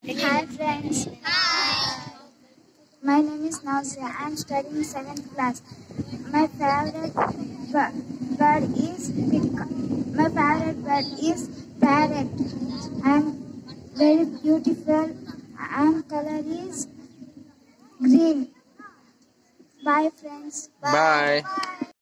Hi friends. My name is Nausea. I am studying 7th class. My favorite bird is my favorite bird is parrot. And very beautiful. And color is green. Bye friends. Bye.